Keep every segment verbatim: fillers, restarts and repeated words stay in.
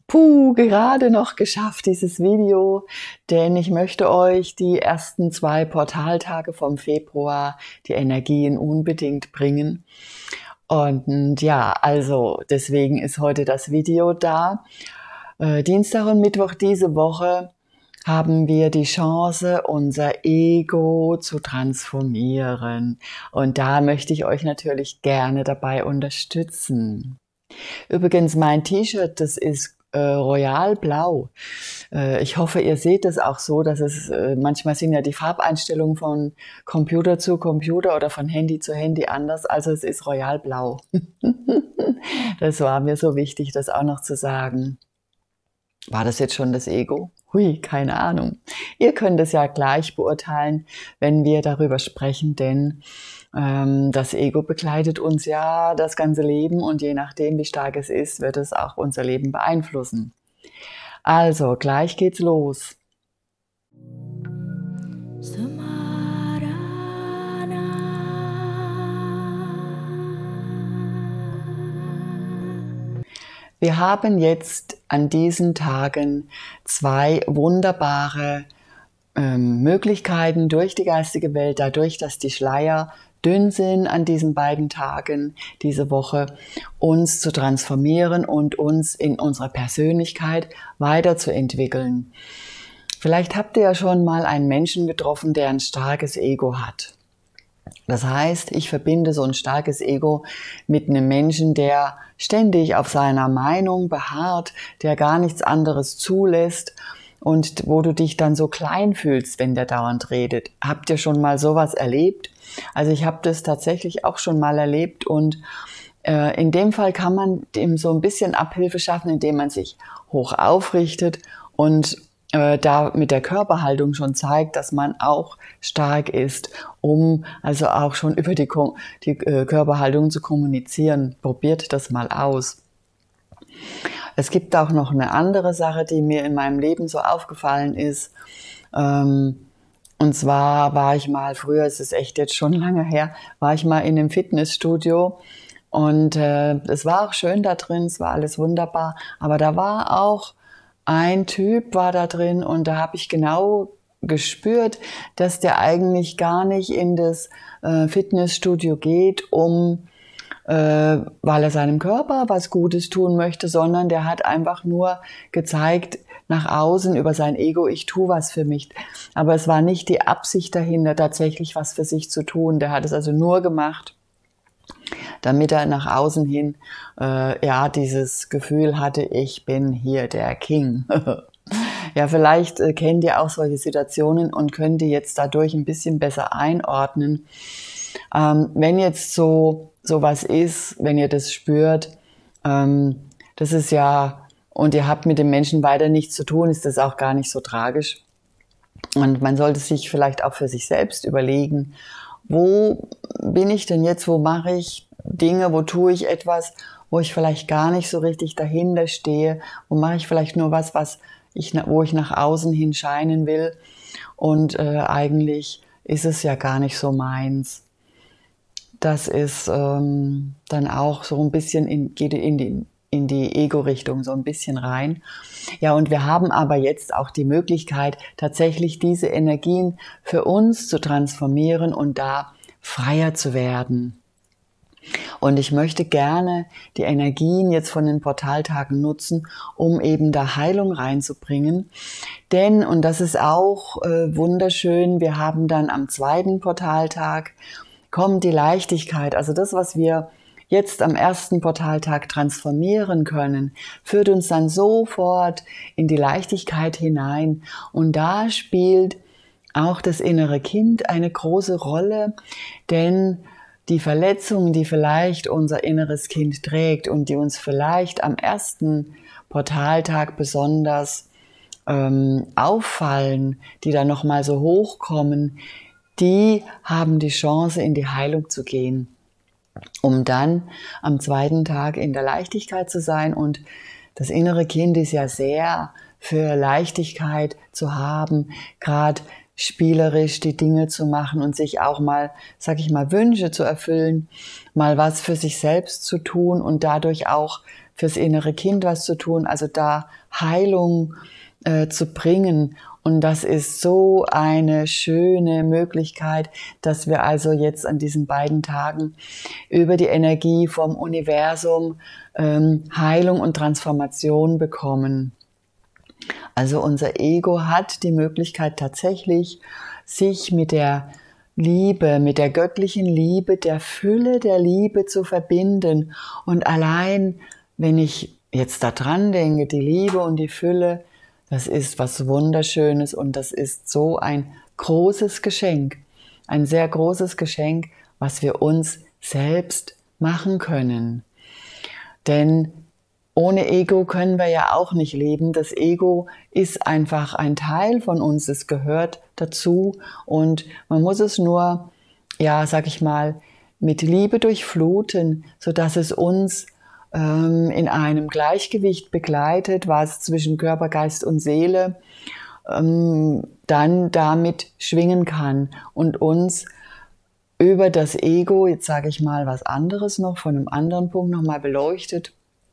Puh, gerade noch geschafft, dieses Video, denn ich möchte euch die ersten zwei Portaltage vom Februar, die Energien unbedingt bringen. Und ja, also deswegen ist heute das Video da. Äh, Dienstag und Mittwoch diese Woche haben wir die Chance, unser Ego zu transformieren. Und da möchte ich euch natürlich gerne dabei unterstützen. Übrigens, mein T-Shirt, das ist äh, Royal Blau. Äh, ich hoffe, ihr seht es auch so, dass es, äh, manchmal sind ja die Farbeinstellungen von Computer zu Computer oder von Handy zu Handy anders. Also es ist Royal Blau. Das war mir so wichtig, das auch noch zu sagen. War das jetzt schon das Ego? Hui, keine Ahnung. Ihr könnt es ja gleich beurteilen, wenn wir darüber sprechen, denn ähm, das Ego begleitet uns ja das ganze Leben und je nachdem, wie stark es ist, wird es auch unser Leben beeinflussen. Also, gleich geht's los. Wir haben jetzt an diesen Tagen zwei wunderbare ähm, Möglichkeiten durch die geistige Welt, dadurch, dass die Schleier dünn sind an diesen beiden Tagen diese Woche, uns zu transformieren und uns in unserer Persönlichkeit weiterzuentwickeln. Vielleicht habt ihr ja schon mal einen Menschen getroffen, der ein starkes Ego hat. Das heißt, ich verbinde so ein starkes Ego mit einem Menschen, der ständig auf seiner Meinung beharrt, der gar nichts anderes zulässt und wo du dich dann so klein fühlst, wenn der dauernd redet. Habt ihr schon mal sowas erlebt? Also ich habe das tatsächlich auch schon mal erlebt und äh, in dem Fall kann man dem so ein bisschen Abhilfe schaffen, indem man sich hoch aufrichtet und äh, da mit der Körperhaltung schon zeigt, dass man auch stark ist, um also auch schon über die, die äh, Körperhaltung zu kommunizieren. Probiert das mal aus. Es gibt auch noch eine andere Sache, die mir in meinem Leben so aufgefallen ist. Ähm, und zwar war ich mal, früher, es ist echt jetzt schon lange her, war ich mal in einem Fitnessstudio und äh, es war auch schön da drin, es war alles wunderbar, aber da war auch ein Typ war da drin und da habe ich genau gespürt, dass der eigentlich gar nicht in das äh, Fitnessstudio geht, um äh, weil er seinem Körper was Gutes tun möchte, sondern der hat einfach nur gezeigt nach außen über sein Ego, ich tue was für mich. Aber es war nicht die Absicht dahinter, tatsächlich was für sich zu tun. Der hat es also nur gemacht, damit er nach außen hin äh, ja dieses Gefühl hatte, ich bin hier der King. Ja, vielleicht äh, kennt ihr auch solche Situationen und könnt ihr jetzt dadurch ein bisschen besser einordnen. Ähm, wenn jetzt so sowas ist, wenn ihr das spürt, ähm, das ist ja, und ihr habt mit dem Menschen weiter nichts zu tun, ist das auch gar nicht so tragisch. Und man sollte sich vielleicht auch für sich selbst überlegen, wo bin ich denn jetzt, wo mache ich Dinge, wo tue ich etwas, wo ich vielleicht gar nicht so richtig dahinter stehe, wo mache ich vielleicht nur was, was ich, wo ich nach außen hin scheinen will und äh, eigentlich ist es ja gar nicht so meins. Das ist ähm, dann auch so ein bisschen, in, geht in die, in die Ego-Richtung so ein bisschen rein. Ja, und wir haben aber jetzt auch die Möglichkeit, tatsächlich diese Energien für uns zu transformieren und da freier zu werden. Und ich möchte gerne die Energien jetzt von den Portaltagen nutzen, um eben da Heilung reinzubringen. Denn, und das ist auch äh, wunderschön, wir haben dann am zweiten Portaltag, kommt die Leichtigkeit, also das, was wir jetzt am ersten Portaltag transformieren können, führt uns dann sofort in die Leichtigkeit hinein. Und da spielt auch das innere Kind eine große Rolle, denn die Verletzungen, die vielleicht unser inneres Kind trägt und die uns vielleicht am ersten Portaltag besonders ähm, auffallen, die dann nochmal so hochkommen, die haben die Chance, in die Heilung zu gehen, um dann am zweiten Tag in der Leichtigkeit zu sein. Und das innere Kind ist ja sehr für Leichtigkeit zu haben, gerade spielerisch die Dinge zu machen und sich auch mal, sag ich mal, Wünsche zu erfüllen, mal was für sich selbst zu tun und dadurch auch fürs innere Kind was zu tun, also da Heilung äh, zu bringen. Und das ist so eine schöne Möglichkeit, dass wir also jetzt an diesen beiden Tagen über die Energie vom Universum ähm, Heilung und Transformation bekommen. Also unser Ego hat die Möglichkeit tatsächlich, sich mit der Liebe, mit der göttlichen Liebe, der Fülle der Liebe zu verbinden. Und allein, wenn ich jetzt da dran denke, die Liebe und die Fülle, das ist was Wunderschönes und das ist so ein großes Geschenk, ein sehr großes Geschenk, was wir uns selbst machen können. Denn ohne Ego können wir ja auch nicht leben. Das Ego ist einfach ein Teil von uns, es gehört dazu und man muss es nur, ja, sag ich mal, mit Liebe durchfluten, sodass es uns ähm, in einem Gleichgewicht begleitet, was zwischen Körper, Geist und Seele ähm, dann damit schwingen kann und uns über das Ego, jetzt sage ich mal was anderes noch, von einem anderen Punkt nochmal beleuchtet,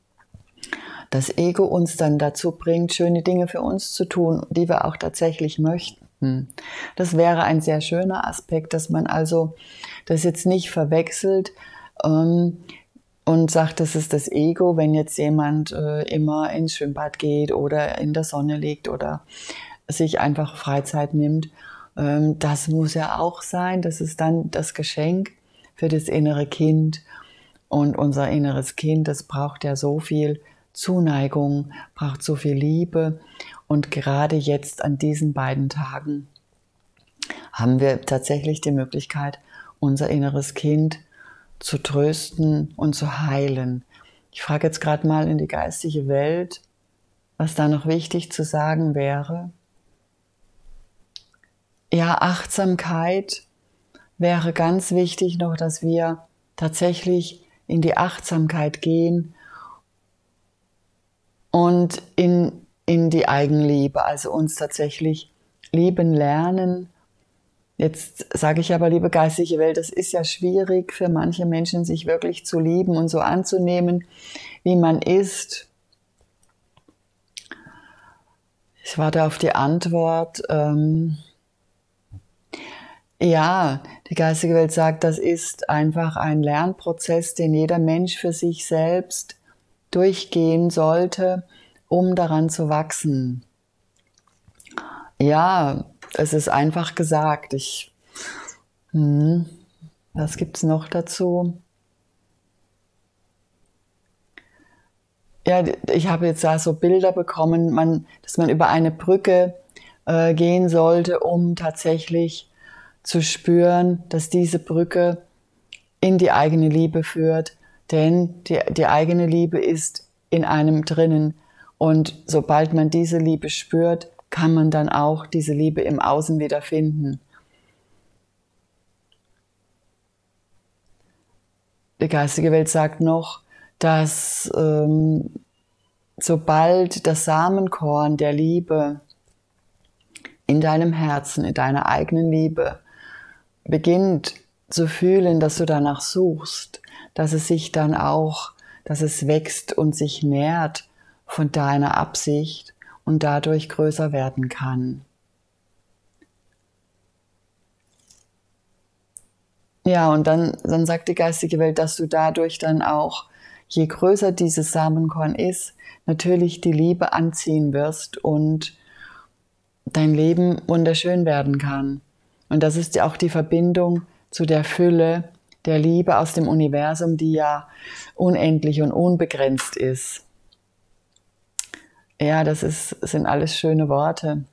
das Ego uns dann dazu bringt, schöne Dinge für uns zu tun, die wir auch tatsächlich möchten. Das wäre ein sehr schöner Aspekt, dass man also das jetzt nicht verwechselt ähm, und sagt, das ist das Ego, wenn jetzt jemand äh, immer ins Schwimmbad geht oder in der Sonne liegt oder sich einfach Freizeit nimmt. Ähm, das muss ja auch sein. Das ist dann das Geschenk für das innere Kind. Und unser inneres Kind, das braucht ja so viel Zuneigung, braucht so viel Liebe. Und gerade jetzt an diesen beiden Tagen haben wir tatsächlich die Möglichkeit, unser inneres Kind zu trösten und zu heilen. Ich frage jetzt gerade mal in die geistige Welt, was da noch wichtig zu sagen wäre. Ja, Achtsamkeit wäre ganz wichtig noch, dass wir tatsächlich in die Achtsamkeit gehen und in, in die Eigenliebe, also uns tatsächlich lieben lernen. Jetzt sage ich aber, liebe geistige Welt, das ist ja schwierig für manche Menschen, sich wirklich zu lieben und so anzunehmen, wie man ist. Ich warte auf die Antwort. Ähm, ja, die geistige Welt sagt, das ist einfach ein Lernprozess, den jeder Mensch für sich selbst durchgehen sollte, um daran zu wachsen. Ja, es ist einfach gesagt. Ich, hm, was gibt es noch dazu? Ja, ich habe jetzt da so Bilder bekommen, man, dass man über eine Brücke äh, gehen sollte, um tatsächlich zu spüren, dass diese Brücke in die eigene Liebe führt. Denn die, die eigene Liebe ist in einem drinnen. Und sobald man diese Liebe spürt, kann man dann auch diese Liebe im Außen wieder finden. Die geistige Welt sagt noch, dass ähm, sobald das Samenkorn der Liebe in deinem Herzen, in deiner eigenen Liebe beginnt zu fühlen, dass du danach suchst, dass es sich dann auch, dass es wächst und sich nährt von deiner Absicht und dadurch größer werden kann. Ja, und dann, dann sagt die geistige Welt, dass du dadurch dann auch, je größer dieses Samenkorn ist, natürlich die Liebe anziehen wirst und dein Leben wunderschön werden kann. Und das ist ja auch die Verbindung zu der Fülle der Liebe aus dem Universum, die ja unendlich und unbegrenzt ist. Ja, das ist, sind alles schöne Worte.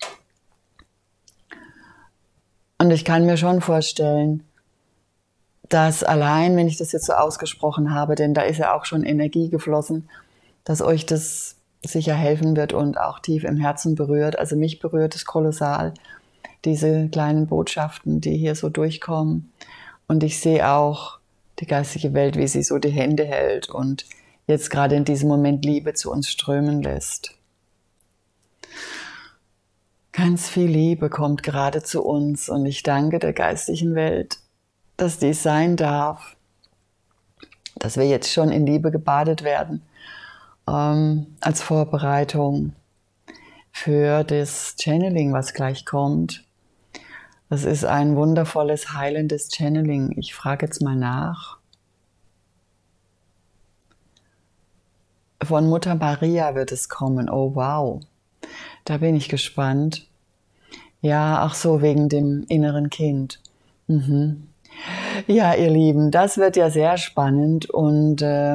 Und ich kann mir schon vorstellen, dass allein, wenn ich das jetzt so ausgesprochen habe, denn da ist ja auch schon Energie geflossen, dass euch das sicher helfen wird und auch tief im Herzen berührt. Also mich berührt es kolossal, diese kleinen Botschaften, die hier so durchkommen. Und ich sehe auch die geistige Welt, wie sie so die Hände hält und jetzt gerade in diesem Moment Liebe zu uns strömen lässt. Ganz viel Liebe kommt gerade zu uns und ich danke der geistigen Welt, dass dies sein darf, dass wir jetzt schon in Liebe gebadet werden ähm, als Vorbereitung für das Channeling, was gleich kommt. Das ist ein wundervolles, heilendes Channeling. Ich frage jetzt mal nach. Von Mutter Maria wird es kommen. Oh wow, da bin ich gespannt. Ja, ach so, wegen dem inneren Kind. Mhm. Ja, ihr Lieben, das wird ja sehr spannend und äh,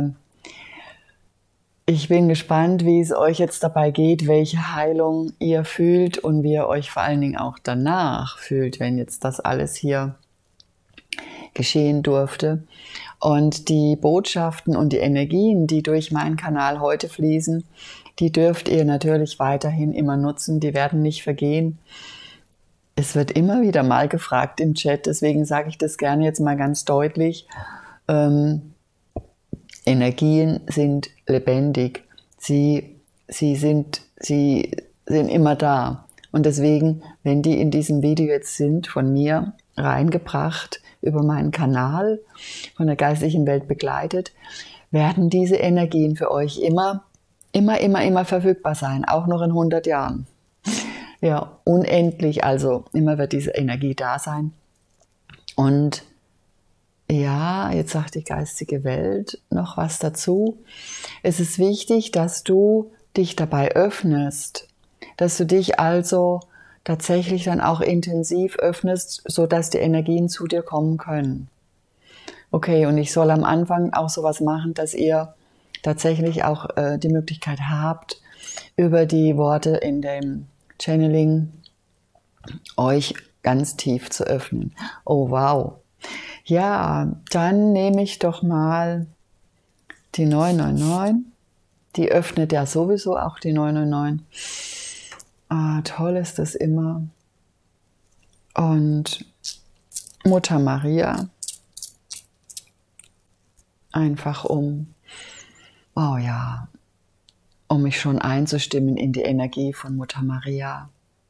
ich bin gespannt, wie es euch jetzt dabei geht, welche Heilung ihr fühlt und wie ihr euch vor allen Dingen auch danach fühlt, wenn jetzt das alles hier geschehen durfte. Und die Botschaften und die Energien, die durch meinen Kanal heute fließen, die dürft ihr natürlich weiterhin immer nutzen, die werden nicht vergehen. Es wird immer wieder mal gefragt im Chat, deswegen sage ich das gerne jetzt mal ganz deutlich. Ähm, Energien sind lebendig, sie, sie, sind, sie sind immer da. Und deswegen, wenn die in diesem Video jetzt sind, von mir reingebracht, über meinen Kanal, von der geistlichen Welt begleitet, werden diese Energien für euch immer, immer, immer, immer verfügbar sein, auch noch in hundert Jahren. Ja, unendlich, also immer wird diese Energie da sein. Und ja, jetzt sagt die geistige Welt noch was dazu. Es ist wichtig, dass du dich dabei öffnest, dass du dich also tatsächlich dann auch intensiv öffnest, sodass die Energien zu dir kommen können. Okay, und ich soll am Anfang auch sowas machen, dass ihr tatsächlich auch äh, die Möglichkeit habt, über die Worte in dem Channeling euch ganz tief zu öffnen. Oh wow. Ja, dann nehme ich doch mal die neun neun neun. Die öffnet ja sowieso auch die neun neun neun. Ah, toll ist das immer. Und Mutter Maria. Einfach um, oh ja, um mich schon einzustimmen in die Energie von Mutter Maria.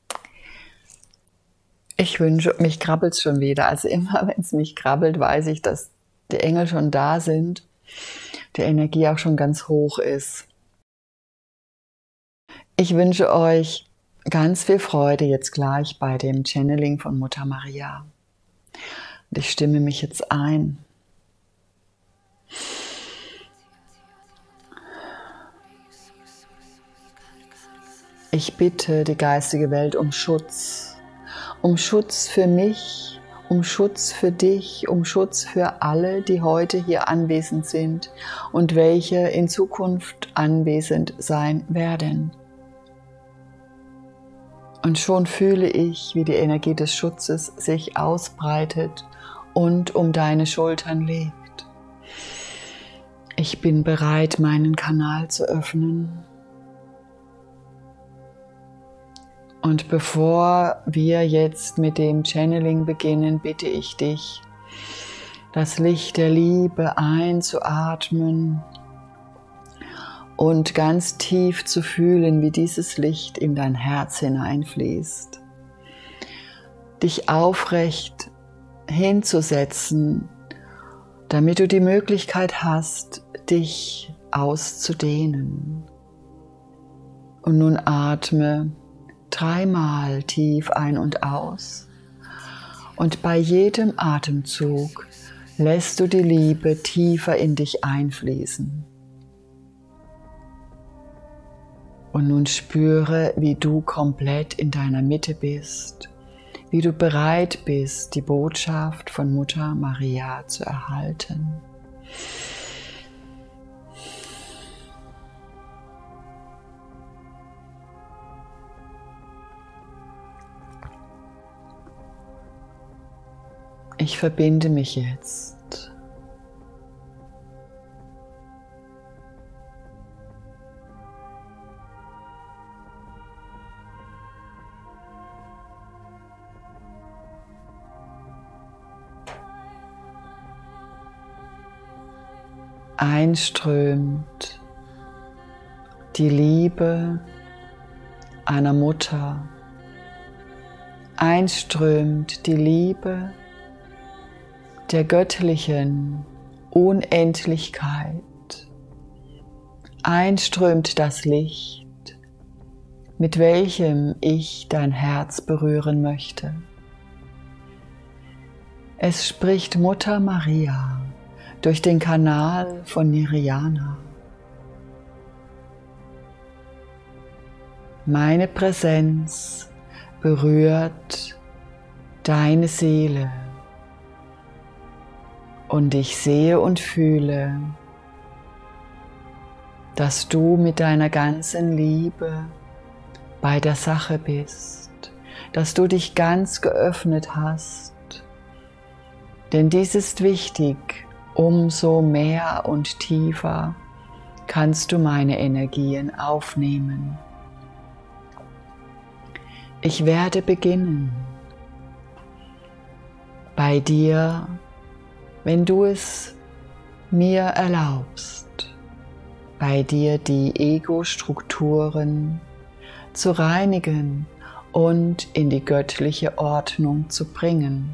Ich wünsche, mich krabbelt es schon wieder. Also immer, wenn es mich krabbelt, weiß ich, dass die Engel schon da sind, die Energie auch schon ganz hoch ist. Ich wünsche euch ganz viel Freude jetzt gleich bei dem Channeling von Mutter Maria. Und ich stimme mich jetzt ein. Ich bitte die geistige Welt um Schutz. Um Schutz für mich, um Schutz für dich, um Schutz für alle, die heute hier anwesend sind und welche in Zukunft anwesend sein werden. Und schon fühle ich, wie die Energie des Schutzes sich ausbreitet und um deine Schultern lebt. Ich bin bereit, meinen Kanal zu öffnen. Und bevor wir jetzt mit dem Channeling beginnen, bitte ich dich, das Licht der Liebe einzuatmen und ganz tief zu fühlen, wie dieses Licht in dein Herz hineinfließt. Dich aufrecht hinzusetzen, damit du die Möglichkeit hast, dich auszudehnen. Und nun atme dreimal tief ein und aus. Und bei jedem Atemzug lässt du die Liebe tiefer in dich einfließen. Und nun spüre, wie du komplett in deiner Mitte bist, wie du bereit bist, die Botschaft von Mutter Maria zu erhalten. Ich verbinde mich jetzt. Einströmt die Liebe einer Mutter. Einströmt die Liebe der göttlichen Unendlichkeit. einströmt das Licht, mit welchem ich dein Herz berühren möchte. Es spricht Mutter Maria durch den Kanal von Nirjana. Meine Präsenz berührt deine Seele und ich sehe und fühle, dass du mit deiner ganzen Liebe bei der Sache bist, dass du dich ganz geöffnet hast, denn dies ist wichtig, umso mehr und tiefer kannst du meine Energien aufnehmen. Ich werde beginnen bei dir, wenn du es mir erlaubst, bei dir die Ego-Strukturen zu reinigen und in die göttliche Ordnung zu bringen.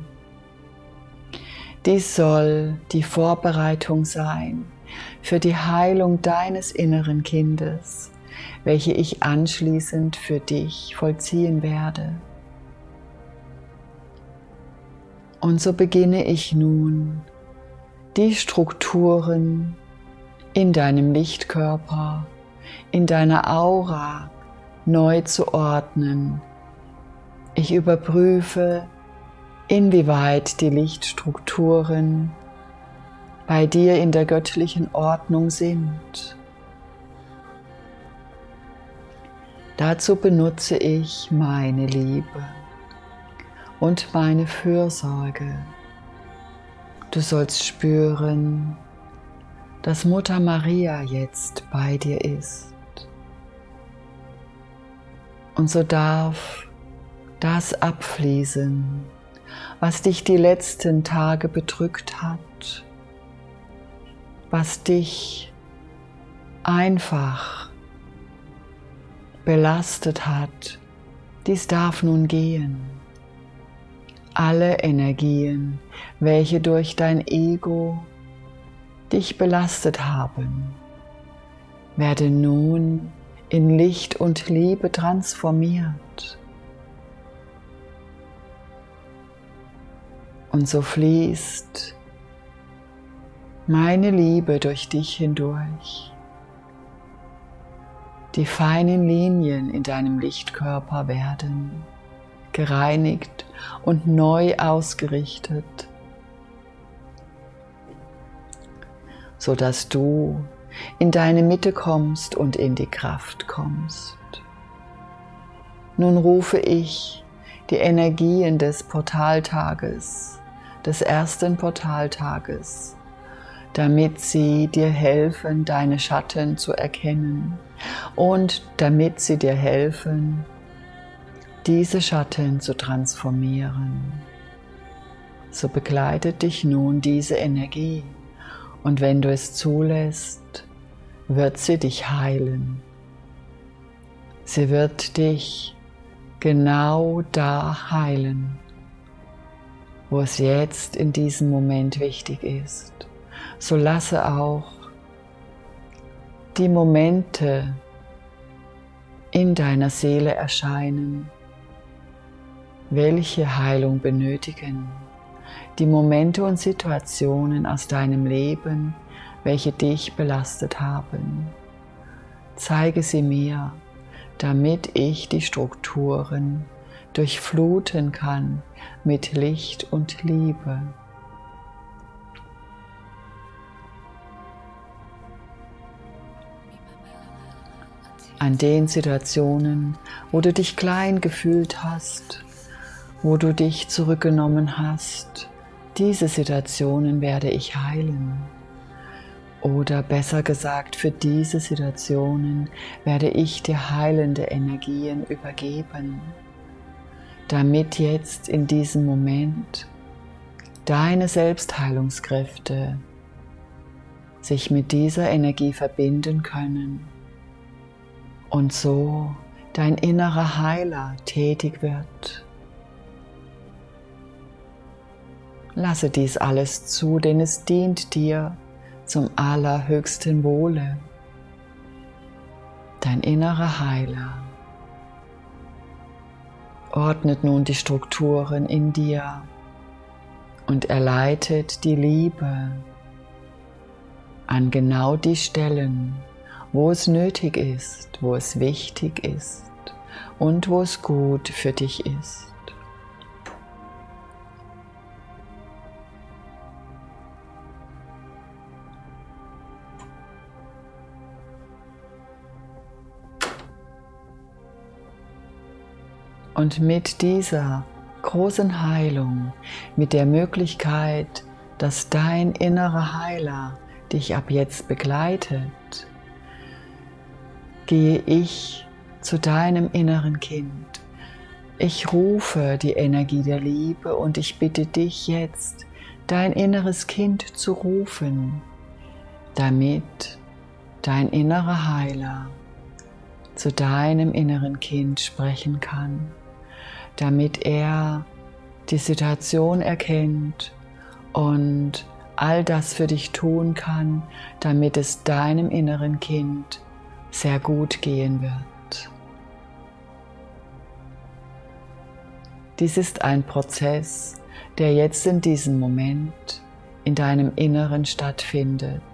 Dies soll die Vorbereitung sein für die Heilung deines inneren Kindes, welche ich anschließend für dich vollziehen werde. Und so beginne ich nun, die Strukturen in deinem Lichtkörper, in deiner Aura neu zu ordnen. Ich überprüfe, inwieweit die Lichtstrukturen bei dir in der göttlichen Ordnung sind. Dazu benutze ich meine Liebe und meine Fürsorge. Du sollst spüren, dass Mutter Maria jetzt bei dir ist. Und so darf das abfließen, was dich die letzten Tage bedrückt hat, was dich einfach belastet hat. Dies darf nun gehen. Alle Energien, welche durch dein Ego dich belastet haben, werden nun in Licht und Liebe transformiert. Und so fließt meine Liebe durch dich hindurch. Die feinen Linien in deinem Lichtkörper werden gereinigt und neu ausgerichtet, sodass du in deine Mitte kommst und in die Kraft kommst. Nun rufe ich die Energien des Portaltages, des ersten Portaltages, damit sie dir helfen, deine Schatten zu erkennen und damit sie dir helfen, diese Schatten zu transformieren. So begleitet dich nun diese Energie und wenn du es zulässt, wird sie dich heilen. Sie wird dich genau da heilen, wo es jetzt in diesem Moment wichtig ist. So lasse auch die Momente in deiner Seele erscheinen, welche Heilung benötigen. Die Momente und Situationen aus deinem Leben, welche dich belastet haben. Zeige sie mir, damit ich die Strukturen durchfluten kann mit Licht und Liebe. An den Situationen, wo du dich klein gefühlt hast, wo du dich zurückgenommen hast, diese Situationen werde ich heilen. Oder besser gesagt, für diese Situationen werde ich dir heilende Energien übergeben, damit jetzt in diesem Moment deine Selbstheilungskräfte sich mit dieser Energie verbinden können und so dein innerer Heiler tätig wird. Lasse dies alles zu, denn es dient dir zum allerhöchsten Wohle. Dein innerer Heiler ordnet nun die Strukturen in dir und er leitet die Liebe an genau die Stellen, wo es nötig ist, wo es wichtig ist und wo es gut für dich ist. Und mit dieser großen Heilung, mit der Möglichkeit, dass dein innerer Heiler dich ab jetzt begleitet, gehe ich zu deinem inneren Kind. Ich rufe die Energie der Liebe und ich bitte dich jetzt, dein inneres Kind zu rufen, damit dein innerer Heiler zu deinem inneren Kind sprechen kann, damit er die Situation erkennt und all das für dich tun kann, damit es deinem inneren Kind sehr gut gehen wird. Dies ist ein Prozess, der jetzt in diesem Moment in deinem Inneren stattfindet.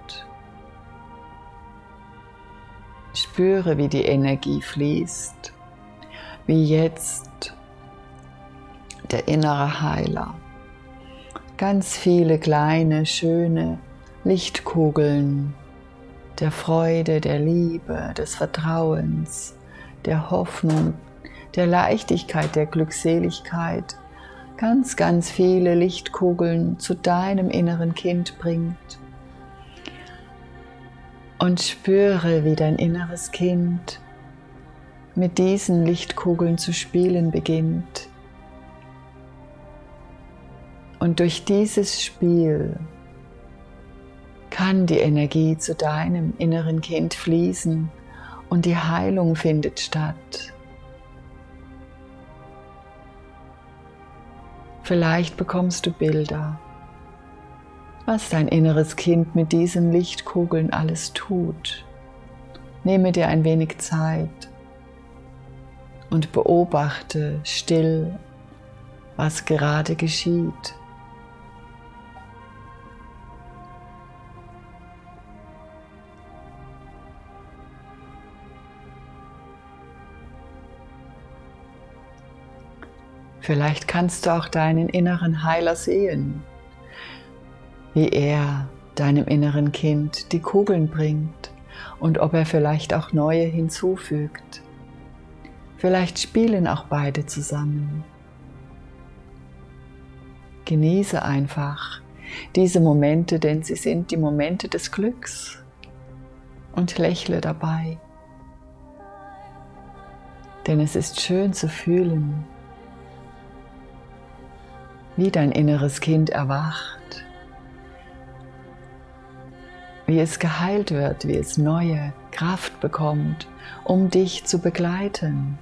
Spüre, wie die Energie fließt, wie jetzt der innere Heiler ganz viele kleine, schöne Lichtkugeln der Freude, der Liebe, des Vertrauens, der Hoffnung, der Leichtigkeit, der Glückseligkeit, ganz, ganz viele Lichtkugeln zu deinem inneren Kind bringt. Und spüre, wie dein inneres Kind mit diesen Lichtkugeln zu spielen beginnt. Und durch dieses Spiel kann die Energie zu deinem inneren Kind fließen und die Heilung findet statt. Vielleicht bekommst du Bilder, was dein inneres Kind mit diesen Lichtkugeln alles tut. Nehme dir ein wenig Zeit und beobachte still, was gerade geschieht. Vielleicht kannst du auch deinen inneren Heiler sehen, wie er deinem inneren Kind die Kugeln bringt und ob er vielleicht auch neue hinzufügt. Vielleicht spielen auch beide zusammen. Genieße einfach diese Momente, denn sie sind die Momente des Glücks, und lächle dabei. Denn es ist schön zu fühlen, wie dein inneres Kind erwacht, wie es geheilt wird, wie es neue Kraft bekommt, um dich zu begleiten.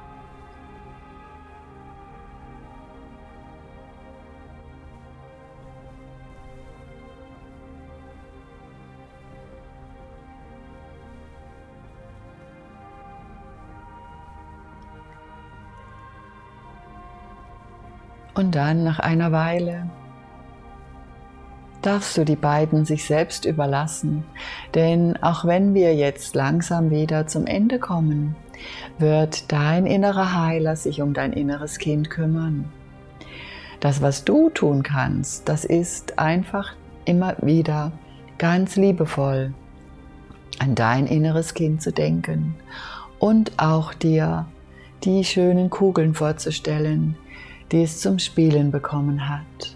Und dann, nach einer Weile, darfst du die beiden sich selbst überlassen, denn auch wenn wir jetzt langsam wieder zum Ende kommen, wird dein innerer Heiler sich um dein inneres Kind kümmern. Das, was du tun kannst, das ist einfach immer wieder ganz liebevoll an dein inneres Kind zu denken und auch dir die schönen Kugeln vorzustellen, die es zum Spielen bekommen hat.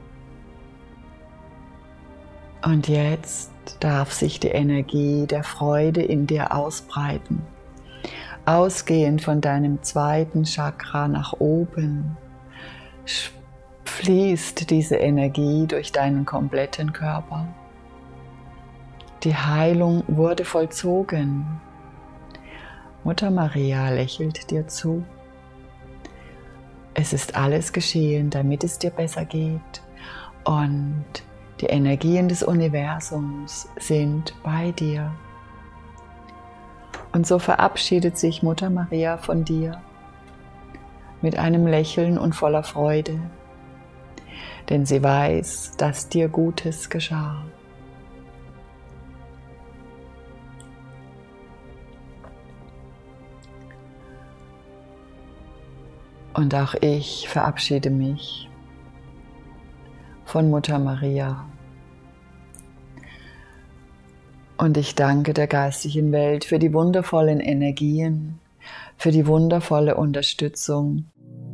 Und jetzt darf sich die Energie der Freude in dir ausbreiten, ausgehend von deinem zweiten Chakra nach oben. Fließt diese Energie durch deinen kompletten Körper. Die Heilung wurde vollzogen. Mutter Maria lächelt dir zu. Es ist alles geschehen, damit es dir besser geht, und die Energien des Universums sind bei dir. Und so verabschiedet sich Mutter Maria von dir mit einem Lächeln und voller Freude, denn sie weiß, dass dir Gutes geschah. Und auch ich verabschiede mich von Mutter Maria. Und ich danke der geistigen Welt für die wundervollen Energien, für die wundervolle Unterstützung